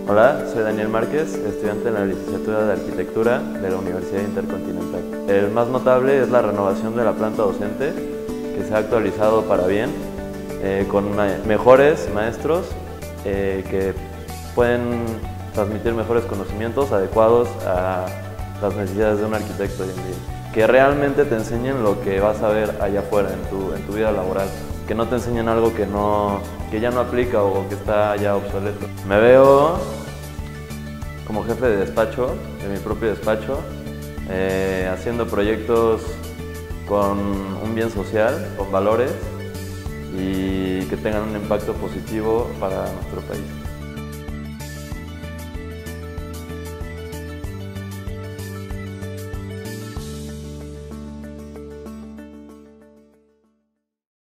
Hola, soy Daniel Márquez, estudiante en la licenciatura de Arquitectura de la Universidad Intercontinental. El más notable es la renovación de la planta docente, que se ha actualizado para bien, con mejores maestros que pueden transmitir mejores conocimientos adecuados a las necesidades de un arquitecto hoy en día. Que realmente te enseñen lo que vas a ver allá afuera en tu vida laboral. Que no te enseñen algo que ya no aplica o que está ya obsoleto. Me veo como jefe de despacho, de mi propio despacho, haciendo proyectos con un bien social, con valores y que tengan un impacto positivo para nuestro país.